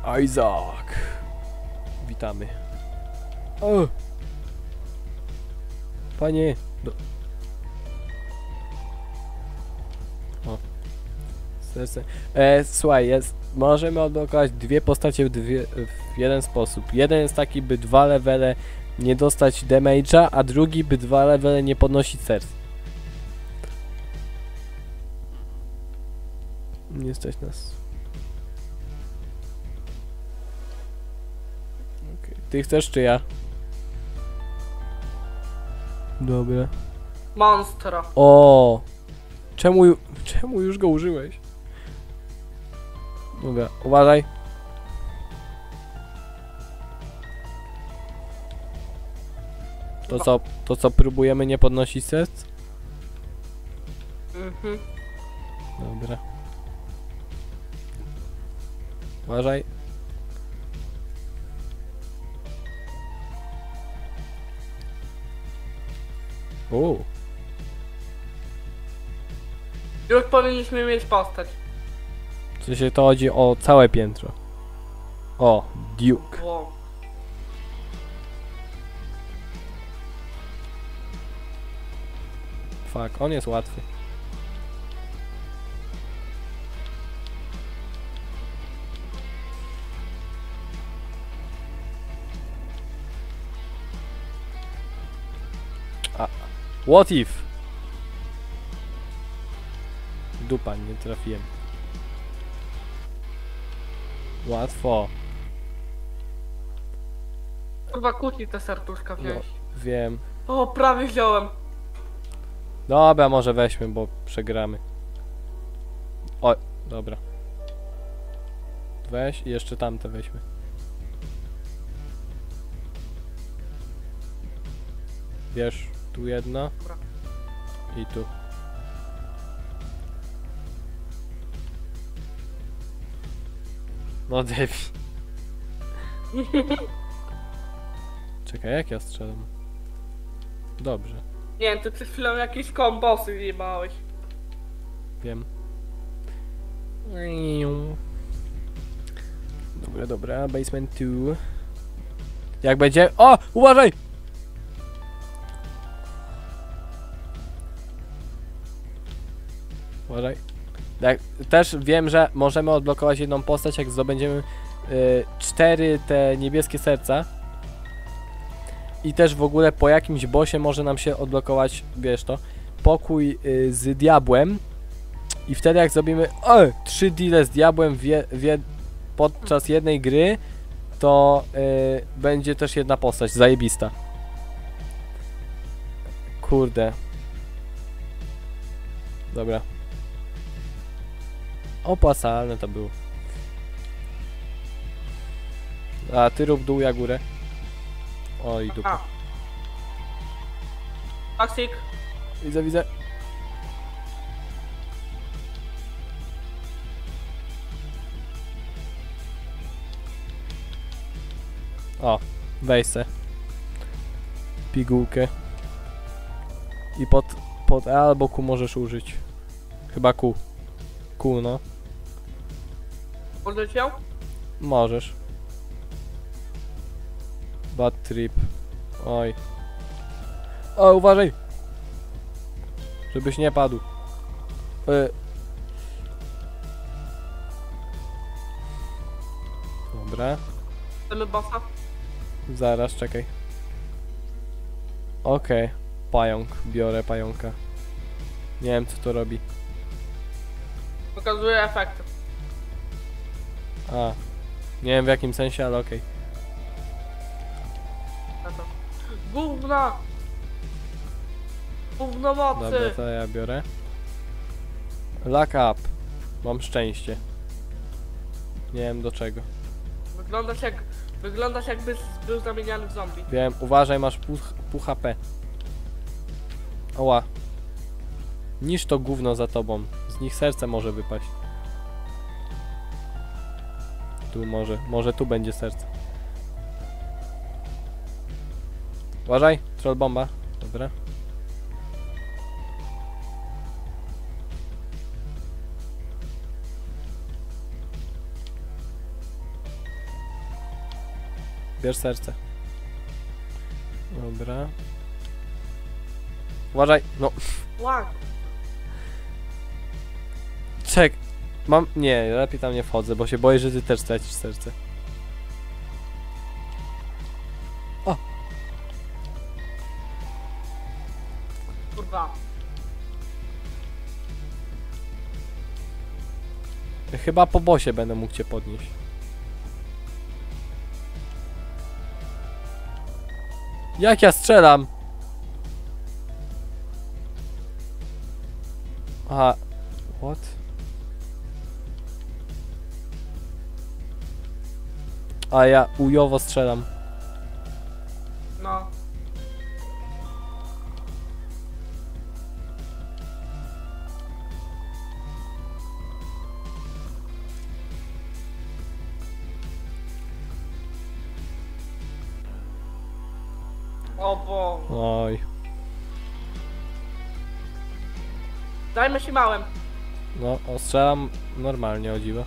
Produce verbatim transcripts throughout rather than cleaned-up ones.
Isaac. Witamy. O! Panie... Do... O. Serce. E, słuchaj, jest... Możemy odblokować dwie postacie w, dwie, w jeden sposób. Jeden jest taki, by dwa levele nie dostać damage'a, a drugi, by dwa levele nie podnosić serc. Nie stać nas. Okay. Ty chcesz, czy ja? Dobra. Monstro. O! Czemu, ju- czemu już go użyłeś? Dobra, uważaj. To co, to co próbujemy nie podnosić serc? Mhm. Dobra. Uważaj. O. Już powinniśmy mieć postać. W sensie to chodzi o całe piętro. O, Duke. Wow. Fuck, on jest łatwy. A, what if? Dupa, nie trafiłem. Łatwo. Kurwa, kłótni te serduszka No, wziąć. wiem. O, prawie wziąłem. Dobra, może weźmy, bo przegramy. O, dobra. Weź i jeszcze tamte weźmy. Wiesz, tu jedna. Dobra. I tu. No debil. Czekaj, jak ja strzelam? Dobrze, Nie wiem, ty przed chwilą jakieś kombosy jebałeś. wiem. Dobra, dobra, basement dwa. Jak będzie... O! Uważaj! Uważaj. Tak, też wiem, że możemy odblokować jedną postać, jak zdobędziemy y, cztery te niebieskie serca. I też w ogóle po jakimś bossie może nam się odblokować, wiesz to, pokój y, z diabłem. I wtedy jak zrobimy o, trzy deale z diabłem w je, w je, podczas jednej gry, to y, będzie też jedna postać, zajebista. Kurde. Dobra. Opłacalne to było. A ty rób dół, ja górę. Oj, dupa. A. Toxic. Widzę, widzę. O, weź se. Pigułkę. I pod, pod E albo Q możesz użyć. Chyba Q. Q, no. Możesz ją? Możesz. Bad trip. Oj. O, uważaj! Żebyś nie padł. Y. Dobra. Chcemy bossa? Zaraz, czekaj. Okej. Okay. Pająk. Biorę pająka. Nie wiem, co to robi. Pokazuje efekty. A. Nie wiem w jakim sensie, ale okej. Na to. Gówna! Gówno mocy! Okay. Dobra, to ja biorę. Luck up. Mam szczęście. Nie wiem do czego. Wyglądasz jak... Wyglądasz jakbyś był zamieniany w zombie. Wiem, uważaj, masz pół, pół H P. Oła. Niż to gówno za tobą. Z nich serce może wypaść. Tu może, może tu będzie serce. Uważaj, troll bomba. Dobra. Bierz serce. Dobra. Uważaj, no. Łak. Czek. Mam... Nie, lepiej tam nie wchodzę, bo się boję, że ty też stracisz serce. O! Kurwa. Chyba po bosie będę mógł cię podnieść. Jak ja strzelam? Aha. What? A ja ujowo strzelam. No. O bo. Oj. Dajmy się małem. No, o, strzelam normalnie, o dziwo.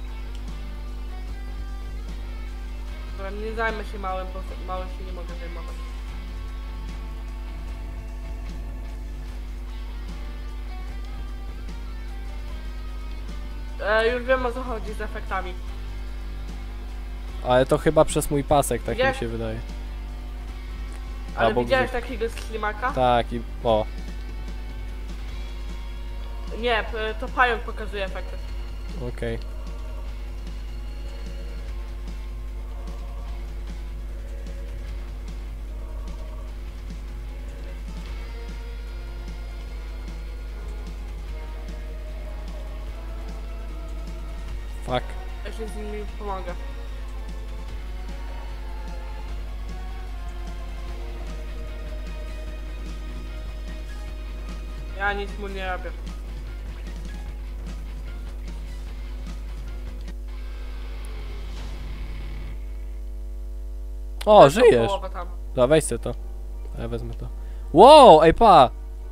Dobra, nie zajmę się małem, bo małym się nie mogę zajmować. E, już wiem, o co chodzi z efektami. Ale to chyba przez mój pasek, tak Gdzie? mi się wydaje. Ale Albo widziałeś gdzie- takiego ślimaka? Tak i... O, Nie, p- to pająk pokazuje efekty. okej. Fuck. Ja się z nimi pomogę. Ja nic mu nie robię. O, Tą żyjesz! połowę tam. Dobra, weź se to. Ja wezmę to. Wow, ej pa!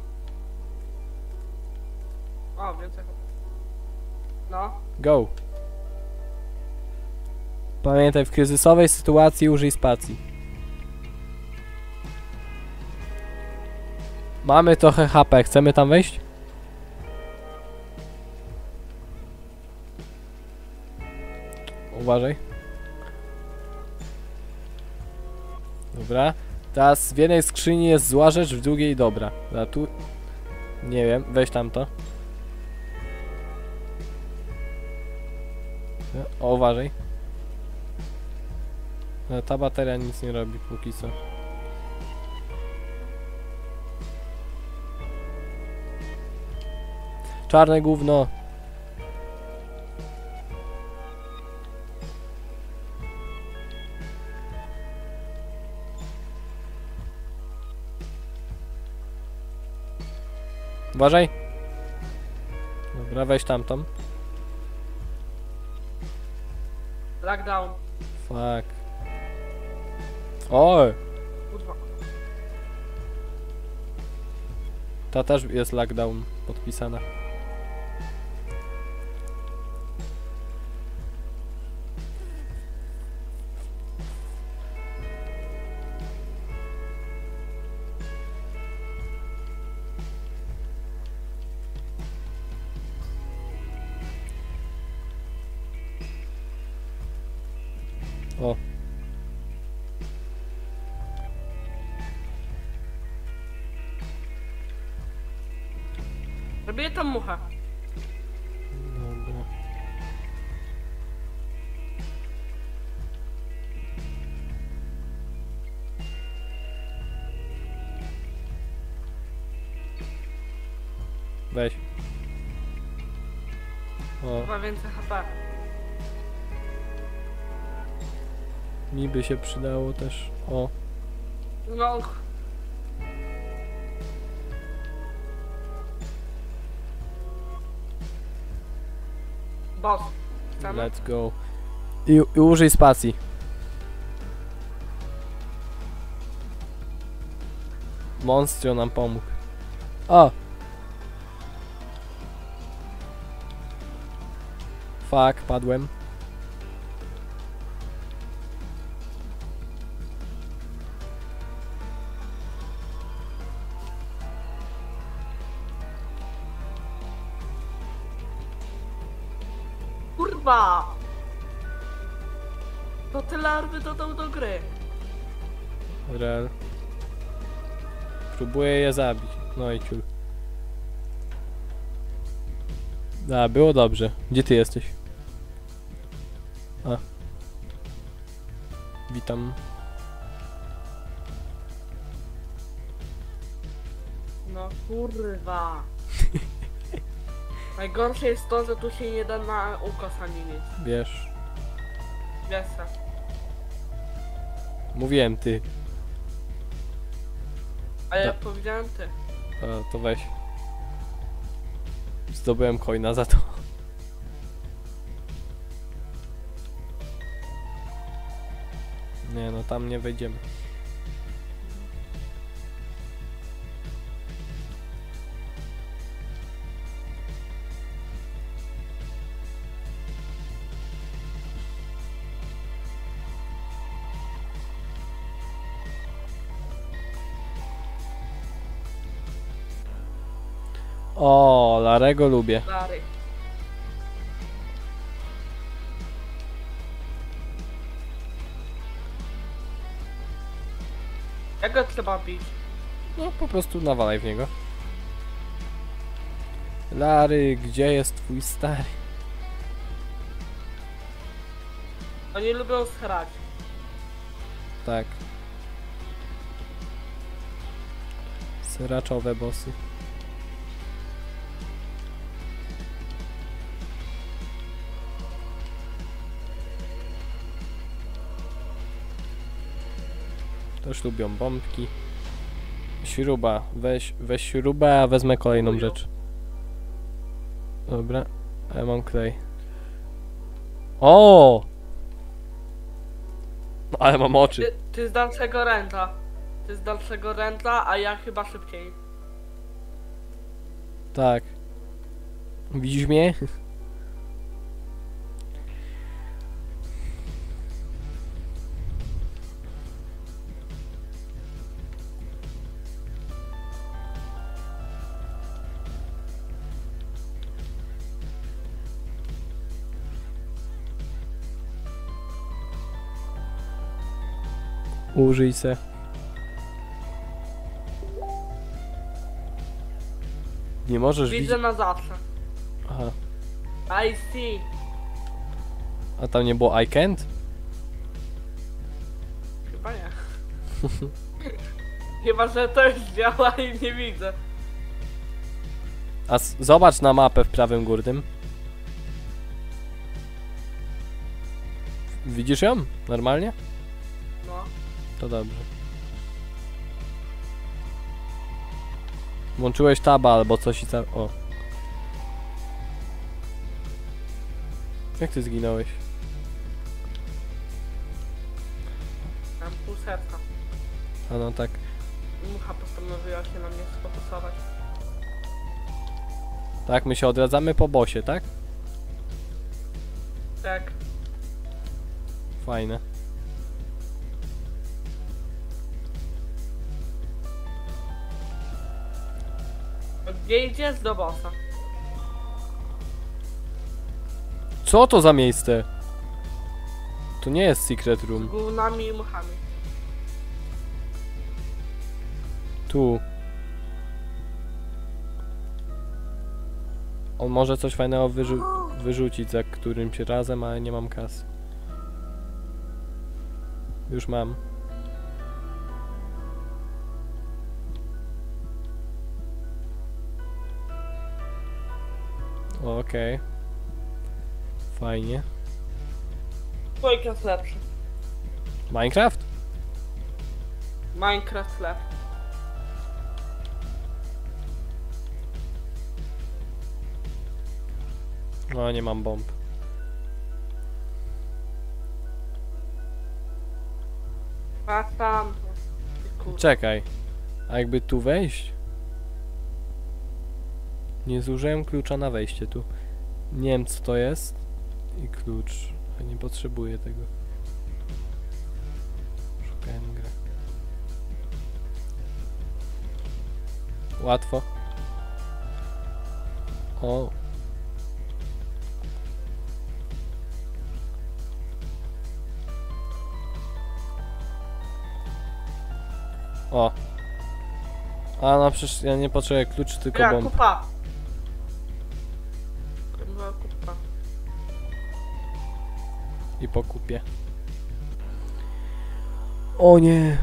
O, więcej. No. Go. Pamiętaj, w kryzysowej sytuacji użyj spacji. Mamy trochę H P, chcemy tam wejść? Uważaj. Dobra. Teraz w jednej skrzyni jest zła rzecz, w drugiej dobra. A tu... Nie wiem, weź tam to. O, uważaj. No, ta bateria nic nie robi póki co. Czarne gówno. Uważaj. Dobra, weź tamtą. Lockdown. Fuck. O! Kurwa. Ta też jest lockdown podpisana. O. Robię tam muchę. Dobra. Weź. O, Chyba więcej H P. mi by się przydało też. O, No. Boss. Chcemy? let's go. I, i użyj spacji. Monstro nam pomógł. O! Fuck, padłem. kurwa! To te larwy dodał do gry. Real. Próbuję je zabić. No i ciul. Da, było dobrze. Gdzie ty jesteś? A. Witam. No kurwa. Najgorsze jest to, że tu się nie da na ukos ani nic. Wiesz. Wiesz co? Mówiłem ty. A ja Da. powiedziałem ty. A, to weź. Zdobyłem coina za to. Nie no, tam nie wejdziemy. O, Larego lubię. Lary. Jak go trzeba bić? No po prostu nawalaj w niego. Lary, gdzie jest twój stary? Oni lubią schrać. Tak. Sraczowe bossy. Też lubią bombki. Śruba. Weź, weź śrubę, a wezmę kolejną Chuju. rzecz. Dobra. A ja mam klej. O! No, ale mam oczy. Ty, ty z dalszego ręta. Ty z dalszego ręta, a ja chyba szybciej. Tak. Widzisz mnie? Użyj se. Nie możesz Widzę widzieć. na zawsze. Aha. I see. A tam nie było I can't? Chyba nie. Chyba, że to już działa i nie widzę. A s- zobacz na mapę w prawym górnym. Widzisz ją? Normalnie? No. To dobrze. Włączyłeś taba albo coś i ca... O. Jak ty zginąłeś? Mam pół serca. A no tak. Mucha postanowiła się na mnie sfokusować. Tak, my się odradzamy po bosie, tak? Tak. Fajne. Gdzie idziesz do bossa? Co to za miejsce? To nie jest secret Z room. gównami i muchami. Tu. On może coś fajnego wyrzu wyrzucić za którymś razem, ale nie mam kasy. Już mam. Okej. Fajnie. Minecraft lepszy. Minecraft? Minecraft lepszy. No, nie mam bomb. Patrz tam. Kurwa. Czekaj. A jakby tu wejść? Nie zużyłem klucza na wejście tu. Nie wiem co to jest. I klucz. A nie potrzebuję tego. Szukałem grę. Łatwo. O. A no przecież ja nie potrzebuję kluczy, tylko Ja, bomb. kupa. To była kupa. I po kupie. O nie.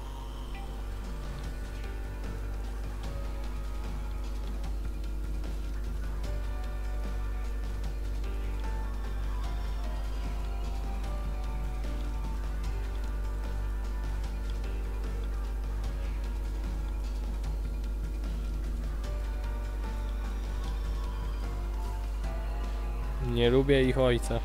Nie lubię ich ojca.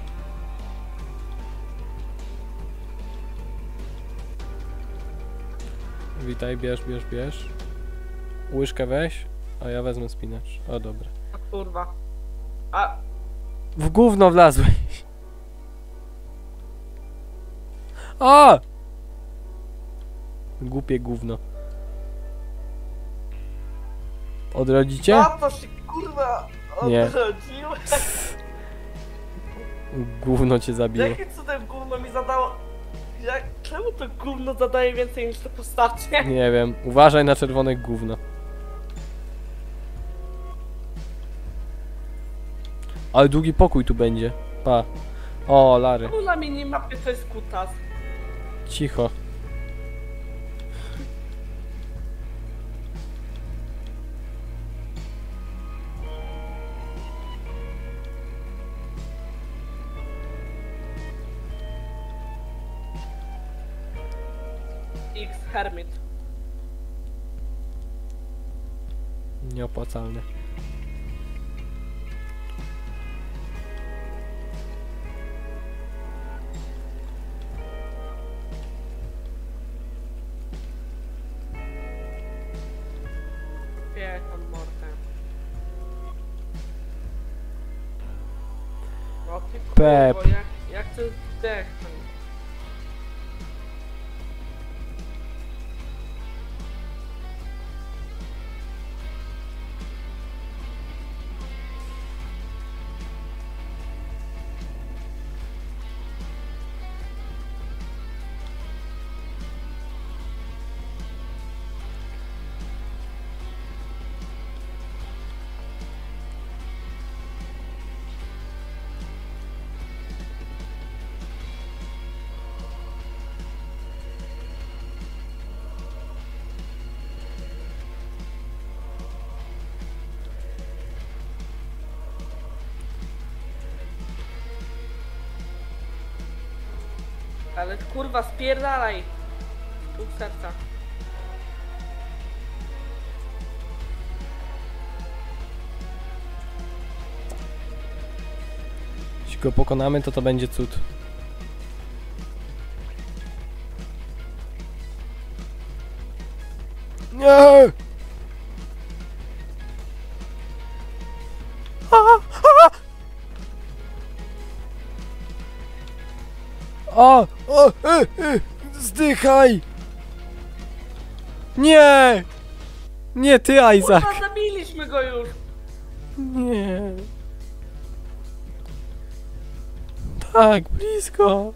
Witaj, bierz, bierz, bierz. Łyżkę weź, a ja wezmę spinacz. O, dobra. A kurwa. A, W gówno wlazłeś. A! Głupie gówno. Odrodzicie? a to się kurwa Nie. odrodził. Gówno cię zabiło. Jakie cudem gówno mi zadało... Jak... Czemu to gówno zadaje więcej niż te postacie? Nie wiem. Uważaj na czerwone gówno. Ale długi pokój tu będzie. Pa. O, Lary. Czemu na minimapie to jest kutas? Cicho. X Hermit. Nieopłacalne. Wie tam mordę. O ty Pep. kurwo, jak, jak ty zdechnąć? Ale kurwa spierdalaj! Pół serca. Jeśli go pokonamy, to to będzie cud. Nie! A, a! O! O! E, e, zdychaj! Nie! Nie ty, Isaac! Kurwa, zabiliśmy go już! Nie. Tak, blisko.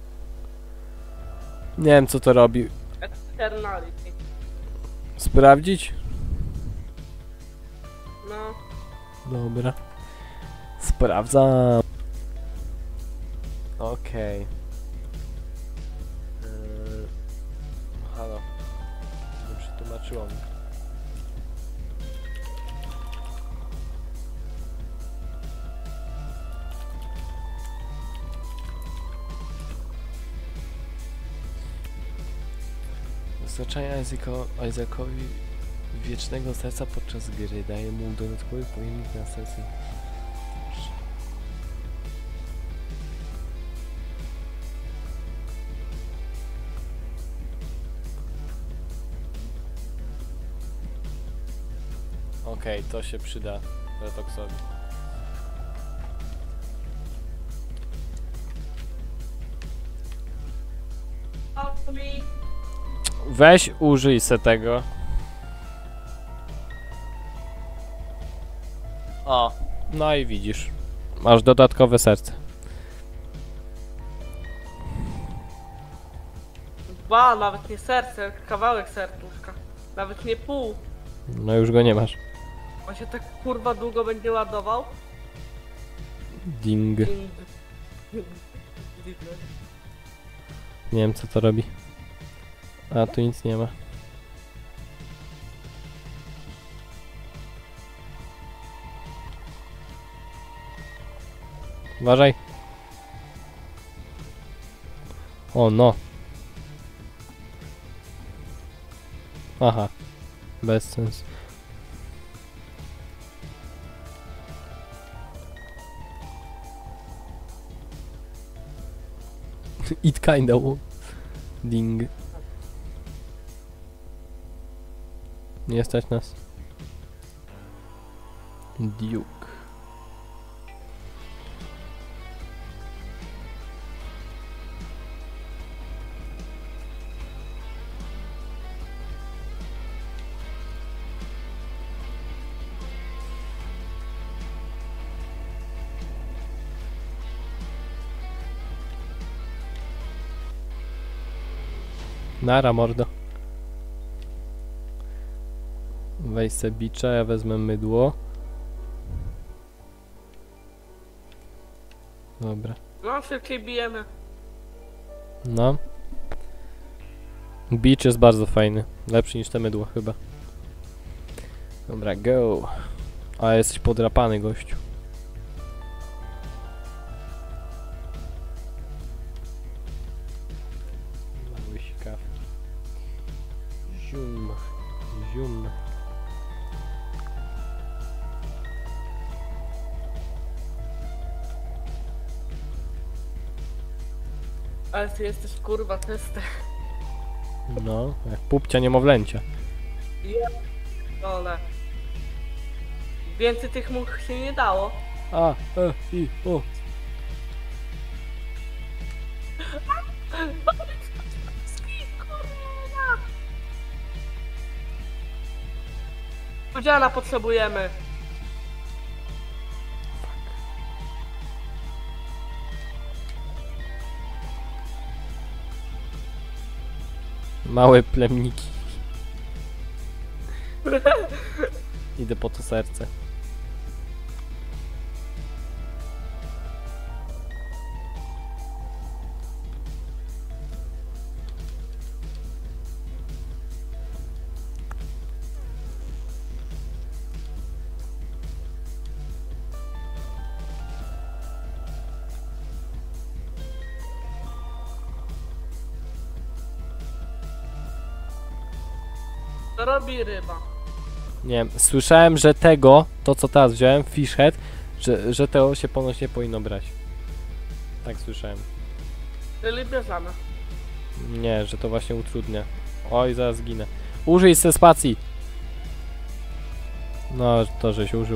Nie wiem, co to robi. Eternality. Sprawdzić? No. Dobra. Sprawdzam. Okej. Yy... Halo. Nie przetłumaczyło mi. Dostarczanie Isaaco- Isaacowi wiecznego serca podczas gry daje mu dodatkowy pojemnik na sesję. Okej, okay, to się przyda Retoxowi. O, mi. Weź użyj se tego. O, no i widzisz. Masz dodatkowe serce. Dwa, nawet nie serce, kawałek serców. Nawet nie pół. No już go nie masz. On się tak kurwa długo będzie ładował. Ding. Ding. Nie wiem co to robi. A tu nic nie ma. Uważaj. O no. Aha. Bez sensu. It kinda won. Ding. Nie stać nas. Duke. Nara, mordo. Weź se bicza, ja wezmę mydło. Dobra. No szybciej bijemy. No. Bicz jest bardzo fajny. Lepszy niż te mydło chyba. Dobra, go. A jesteś podrapany, gościu. Mały sikaw. Zium. Zium. Ale ty jesteś kurwa testem. No, jak pupcia niemowlęcia. Ja dole. Więcej tych much się nie dało. A, e, i, o. Podziana potrzebujemy. Małe plemniki. Idę po to serce. To robi ryba. Nie wiem, słyszałem, że tego, to co teraz wziąłem, Fishhead, że, że tego się ponoć nie powinno brać. Tak słyszałem. Czyli bierzemy. Nie, że to właśnie utrudnia. Oj, zaraz zginę. Użyj se spacji. No, to żeś użył.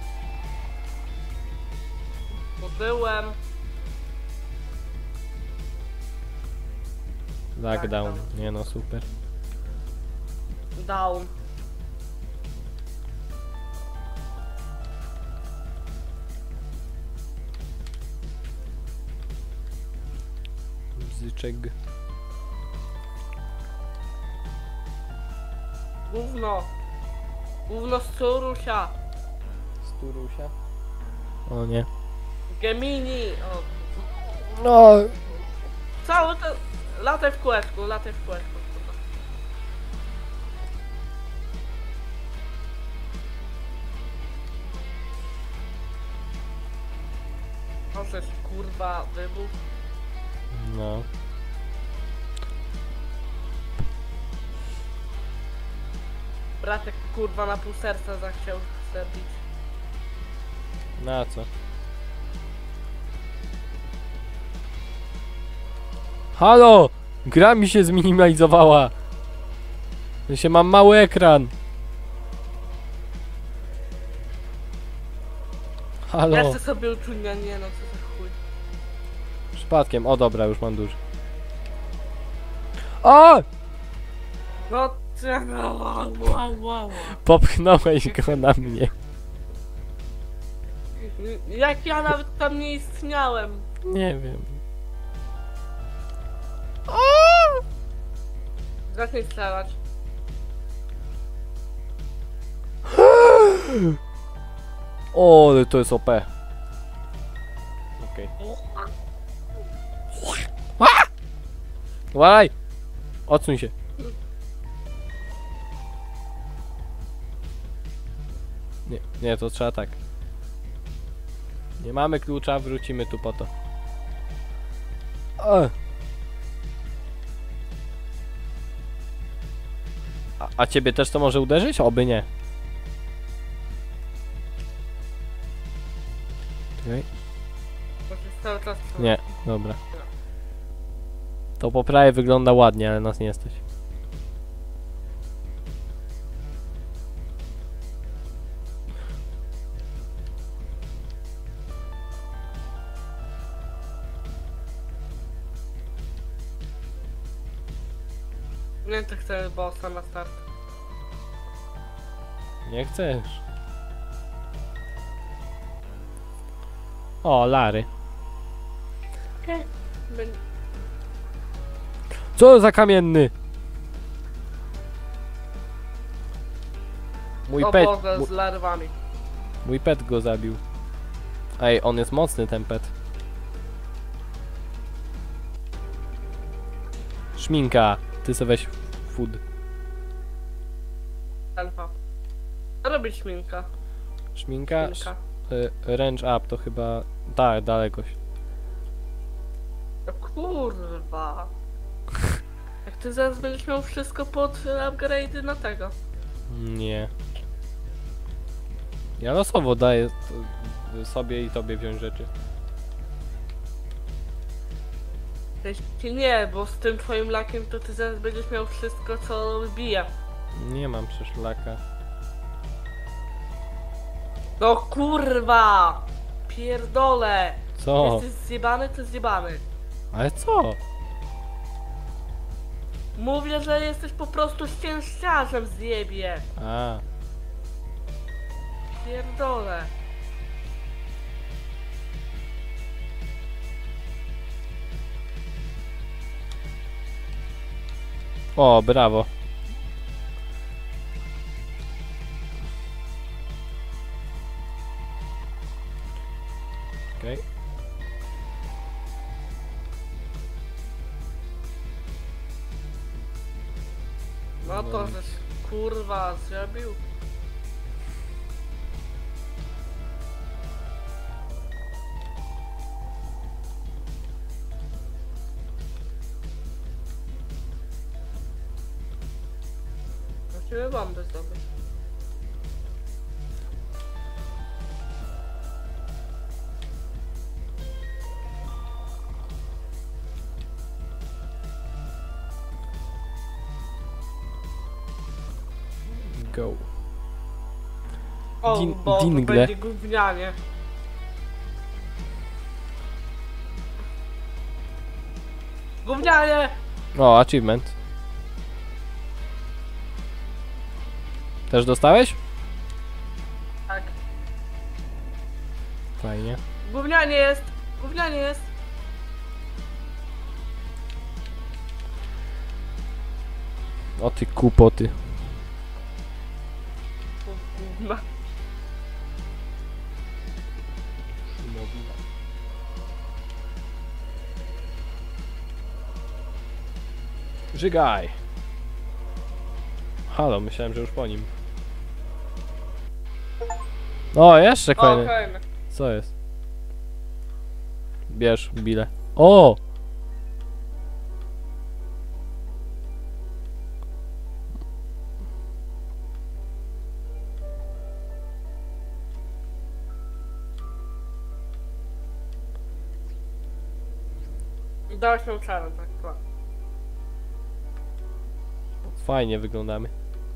Bo byłem. Lockdown. Nie no, super. Down. Bzyczek. Gówno. Gówno z Curusia. Sturusia? O nie. Gemini. O. No. Cały ten... Lataj w kółeczku, lataj w kółeczku. kurwa. Możesz kurwa wybuch. No. Bratek kurwa na pół serca zachciał zabić. Na co? Halo! Gra mi się zminimalizowała. Ja się mam mały ekran. Halo. Ja chcę sobie uczunia, nie no co za chuj. Przypadkiem. O dobra, już mam duży. O! No ty, no, wow, wow, wow. Popchnąłeś go na mnie. Jak ja nawet tam nie istniałem. Nie wiem. Zacznij strzelać. O, ale to jest O P. Okej. Uważaj! Odsuń się. Nie, nie, to trzeba tak. Nie mamy klucza, wrócimy tu po to. O. A, a ciebie też to może uderzyć? Oby nie. Okej. Bo to jest cały czas... Nie, dobra. To po prawej wygląda ładnie, ale nas nie stać. Nie, to chcę bossa na start. Nie chcesz. O, Lary. Okej. Okay. Co za kamienny? Mój O pet. Boże, Mój, z larwami. mój pet go zabił. Ej, on jest mocny, ten pet. Szminka. Ty sobie weź food. Elfa. Co robi śminka? Szminka? Śminka. Y, range up to chyba... Tak, dalekość. O kurwa. Jak ty zaraz będziesz miał wszystko pod upgrade'y na tego. Nie. Ja losowo daję to, sobie i tobie wziąć rzeczy. Jeśli nie, bo z tym twoim lakiem to ty zaraz będziesz miał wszystko co wybija. Nie mam przecież laka. No kurwa! Pierdolę! Co? Jesteś zjebany, to zjebany. Ale co? Mówię, że jesteś po prostu szczęściarzem, zjebie. A. Pierdolę. O, brawo. Okej. Okay. No to żeś kurwa zrobił. Musimy bomby zdobyć. Go. O, Din- bo to dingle. będzie gównianie. Gównianie! O, achievement. Też dostałeś? Tak. Fajnie. Gównianie jest! Gównianie jest! O ty kupoty. O, gówna. Żygaj. Halo, myślałem, że już po nim. O, jeszcze O, kolejny. kolejny. Co jest? Bierz bile. O! Dałeś mi czarę, tak, tak. Fajnie wyglądamy.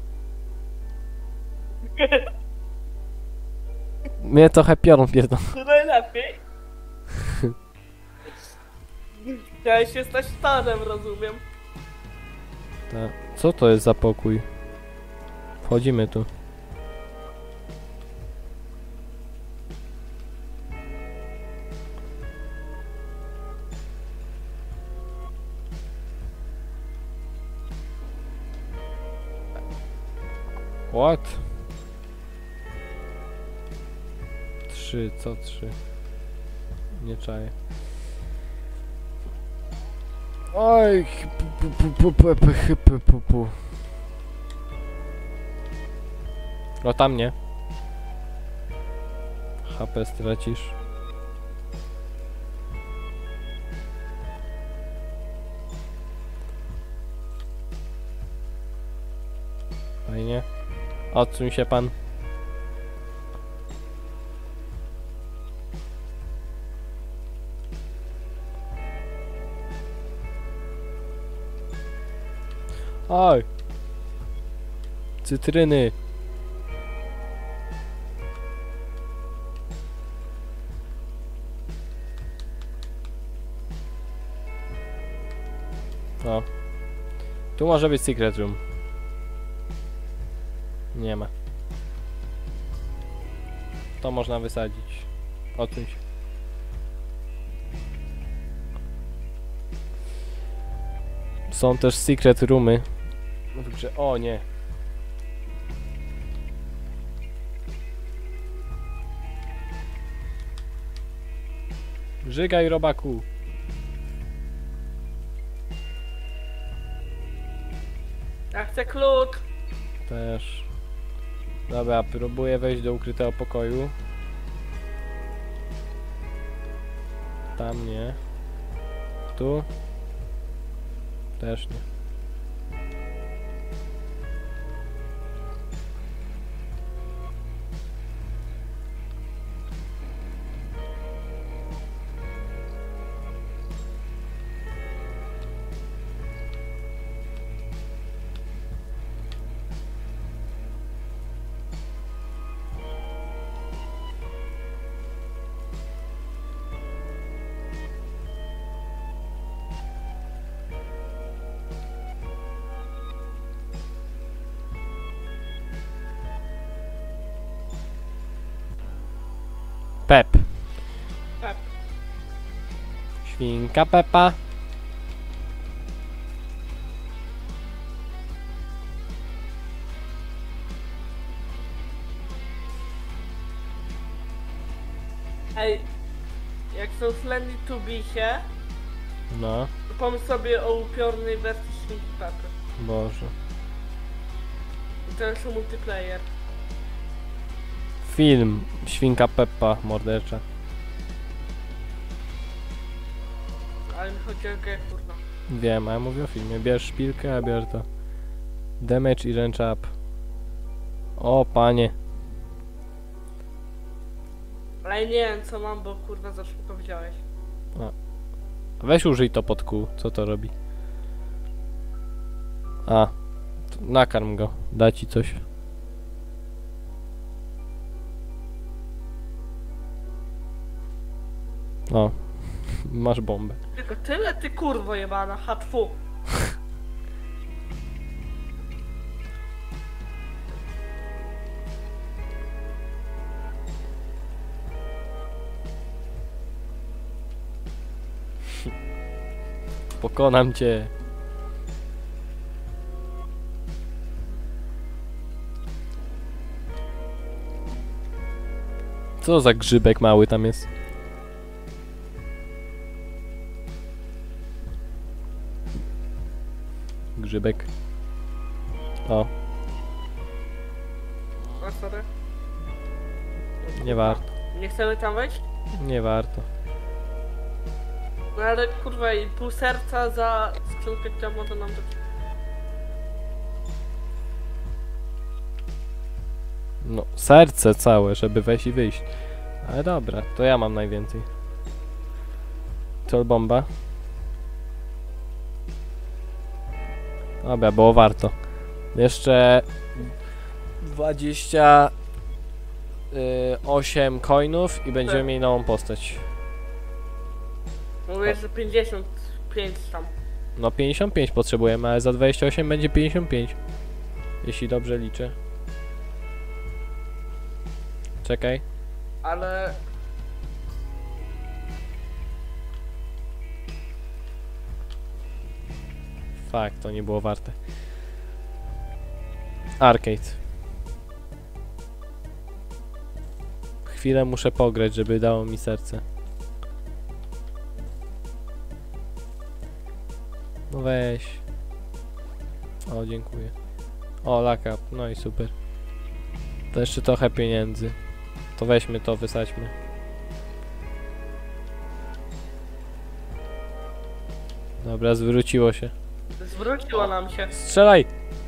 Mnie trochę piorą pierdolą. To najlepiej. Chciałeś się stać starem, rozumiem. Ta. Co to jest za pokój? Wchodzimy tu. What? trzy, co trzy? Nie czaję. Oj, pu, pu, pu, pu, pu, pu, pu, pu. O, tam nie. H P stracisz. Fajnie. Odsuń się pan. Oj! Cytryny! O. Tu może być secret room. Nie ma. To można wysadzić. Odsuń się. Są też secret roomy w grze. O nie. Żygaj, robaku. Ja chcę klucz. Też. Dobra, próbuję wejść do ukrytego pokoju. Tam nie. Tu? Też nie. Pep. Pep. Świnka Pepa. Ej, jak są Slendy Tubisie, No, to pomyśl sobie o upiornej wersji Świnki Pepy. Boże. I to jest multiplayer. Film. Świnka Peppa mordercza. Ale mi chodzi o grę, kurwa. Wiem, a ja mówię o filmie. Bierz szpilkę, a bierz to. Damage i wrench up. O, panie. Ale nie wiem co mam, bo kurwa za szybko wziąłeś. Weź użyj to pod kół. Co to robi? A. To nakarm go. Da ci coś. O. Masz bombę. Tylko tyle ty kurwo jebana, hatfu. Pokonam cię. Co za grzybek mały tam jest? Grzybek. O, A sorry. nie warto. Nie chcemy tam wejść? Nie warto. No ale kurwa i pół serca za skrzynkę, która może nam dać. No, serce całe, żeby wejść i wyjść. Ale dobra, to ja mam najwięcej. Cel bomba. Dobra, było warto. Jeszcze dwadzieścia osiem coinów i będziemy Tak. mieli nową postać. Mówię, że pięćdziesiąt pięć tam. No pięćdziesiąt pięć potrzebujemy, ale za dwadzieścia osiem będzie pięćdziesiąt pięć. Jeśli dobrze liczę. Czekaj. Ale... Fakt, to nie było warte. Arcade. chwilę muszę pograć, żeby dało mi serce. No weź. O, dziękuję. O, laka, no i super. To jeszcze trochę pieniędzy. To weźmy to, wysadźmy. Dobra, zwróciło się. Zwróciło nam się. Strzelaj!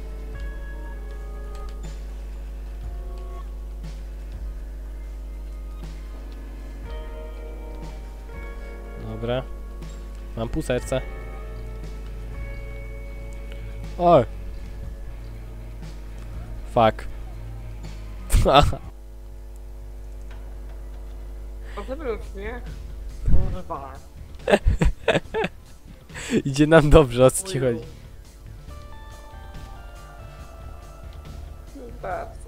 Dobra. Mam pół serca. Oj! Fuck. Odwróć mnie. Kurwa. Idzie nam dobrze, o co ci chodzi? Bardzo.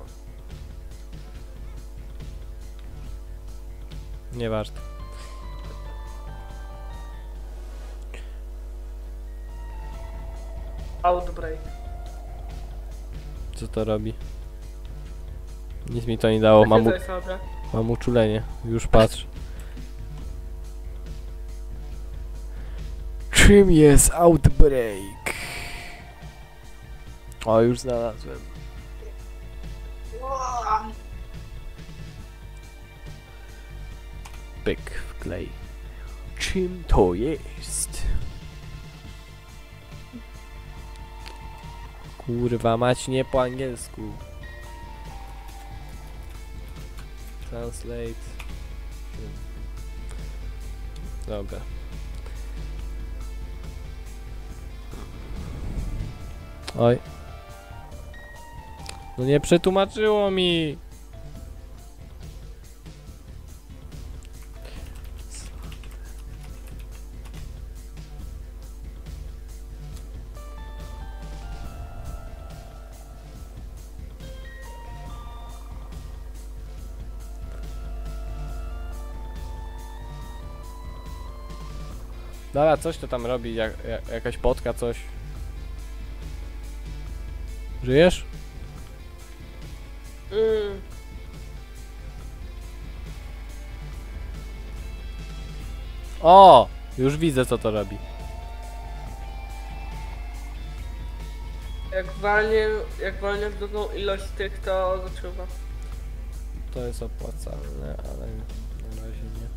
Nie warto. Outbreak. Co to robi? Nic mi to nie dało, mam, u Zapisaj sobie. mam uczulenie. Już patrz. Czym jest Outbreak? O, już znalazłem. Pyk w klej. Czym to jest? Kurwa mać, nie po angielsku. Translate. Dobra. Oj. No nie przetłumaczyło mi. Dobra, coś to tam robi, jak, jak, jakaś potka, coś. Żyjesz? Mm. O! Już widzę, co to robi. Jak walnie, jak walnie dużą ilość tych, to zaczyna. To jest opłacalne, ale na razie nie.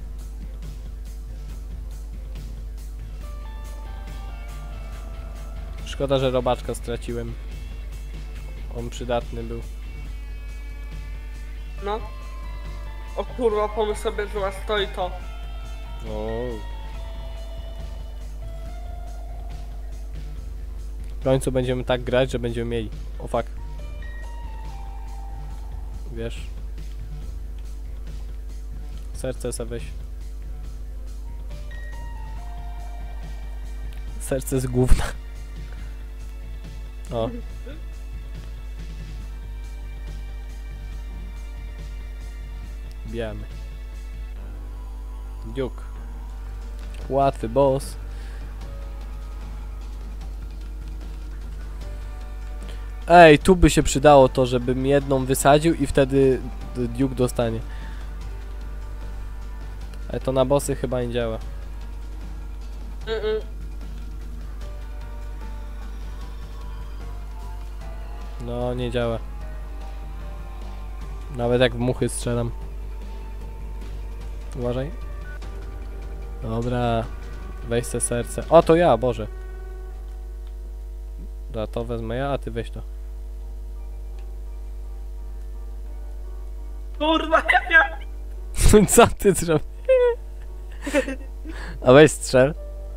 Szkoda, że robaczka straciłem. On przydatny był. No. O kurwa, pomyśl sobie, że ma stoi to. O. W końcu będziemy tak grać, że będziemy mieli. O fuck. Wiesz. Serce se weź. Serce z gówna. O. Bijamy. Duke. Łatwy boss. Ej, tu by się przydało to, żebym jedną wysadził i wtedy Duke dostanie. Ale to na bossy chyba nie działa. Mm -mm. No, nie działa. Nawet jak w muchy strzelam. Uważaj. Dobra. Weź se serce. O, to ja, Boże. Da, to wezmę ja, a ty weź to. Kurwa, ja miałem. Co ty zrobisz? A weź strzel.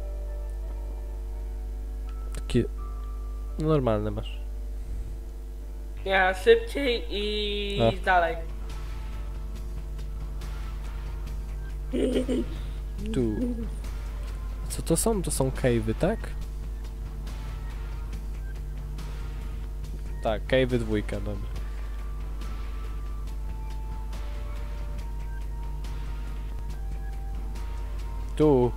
Takie... Normalne masz. Nie, szybciej i A. dalej. Tu. Co to są? To są cave'y, tak? Tak, cave'y dwójka, dobra. Tu.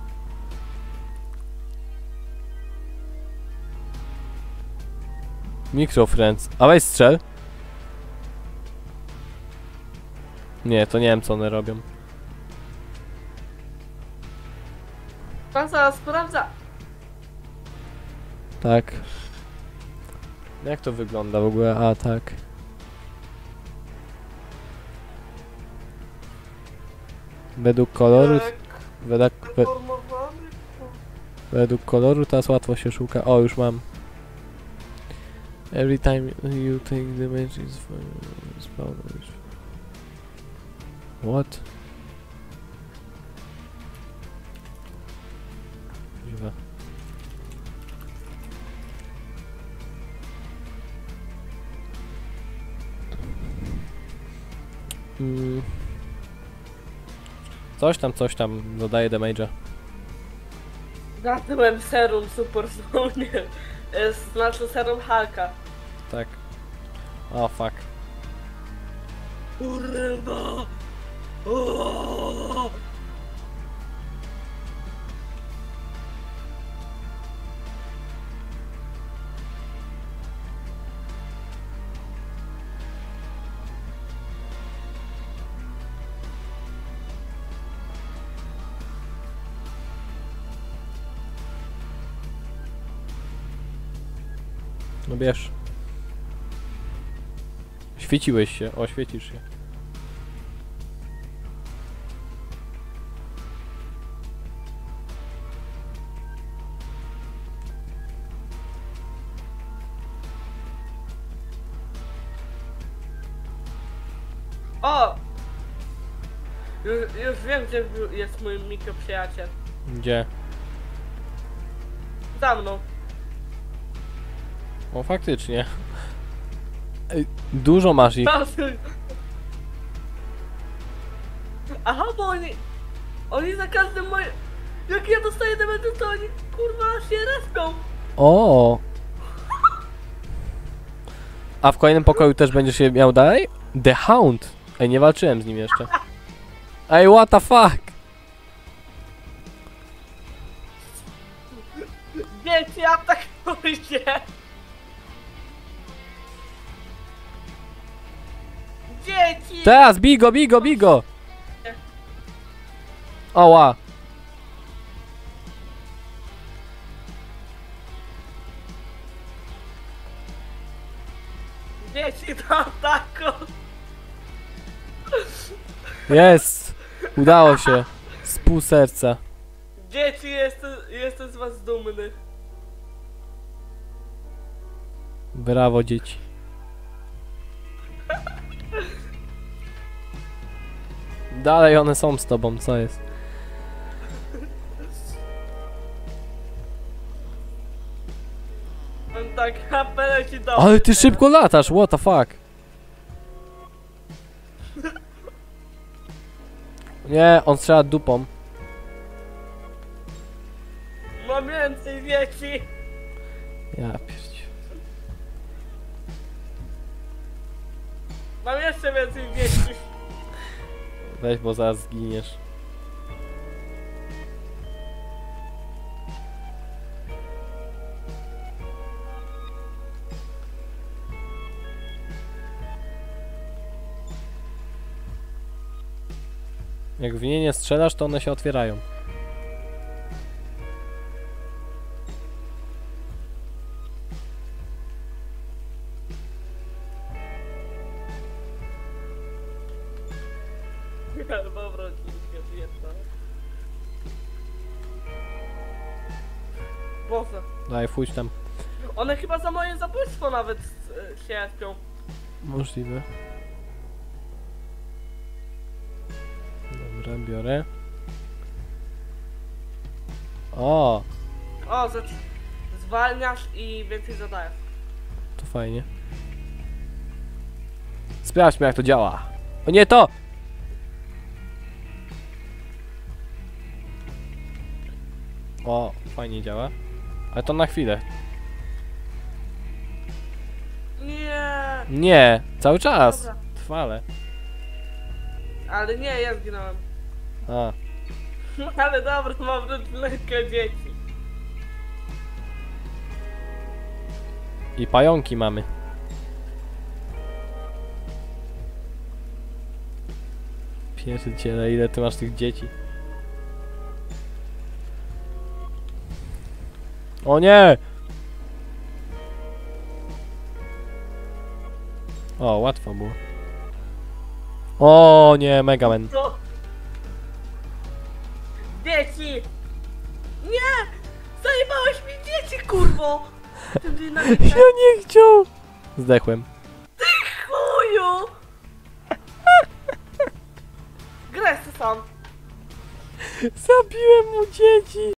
Micro Friends. A weź strzel. Nie, to nie wiem co one robią. Sprawdza, sprawdza. Tak. Jak to wygląda w ogóle? A, tak. Według koloru... Tak, Według, we, deformowany. według koloru teraz łatwo się szuka. O, już mam. Every time you take damage is spawn. What? Dziwa. Mm. Coś tam, coś tam dodaje damage'a. Zatyłem serum super znowu, znaczy serum Hulka. Tak. O, fuck. Kurwa! O! No bierz. Świeciłeś się, o, świecisz się. O! Już, już wiem, gdzie był- jest mój mikroprzyjaciel. Gdzie? Za mną. O, faktycznie. Ej, dużo masz ich. Aha, bo oni... Oni za każdym moim... Jak ja dostaję damage, to oni kurwa się respią. O. A w kolejnym pokoju też będziesz je miał dalej? The Hound. Ej, nie walczyłem z nim jeszcze. Ej, what the fuck? Wiecie, atakujcie! Dzieci! Teraz, bigo, bigo, bigo! Oła. Dzieci do ataku! Jest! Udało się. Z pół serca. Dzieci, jestem, jestem z was dumny. Brawo, dzieci. Dalej one są z tobą, co jest? On tak apelę ci do Ale ty szybko latasz, what the fuck? Nie, on strzela dupą. Mam więcej dzieci! Ja pierdzie. Mam jeszcze więcej dzieci! Weź, bo zaraz zginiesz. Jak w nie nie strzelasz, to one się otwierają. Dobra, nie jedna. Boże. Daj, pójdź tam. One chyba za moje zabójstwo nawet e, się śpią. Możliwe. Dobra, biorę. O, O, zacz... zwalniasz i więcej zadajesz. to fajnie. Sprawdźmy, jak to działa. O nie, to! O, fajnie działa. Ale to na chwilę. Nie. Nie, cały czas. Dobra. Trwale. Ale nie, ja zginąłem. A, Ale dobra, mam rodzinkę dzieci. i pająki mamy. Pierdziele, ile ty masz tych dzieci? O nie! O, łatwo było. O nie, Mega Man. Co? Dzieci! Nie! Zajebałeś mi dzieci, kurwo! Ty dynamitem. Ja nie chciał! Zdechłem. Chuju! Graj se sam. Zabiłem mu dzieci!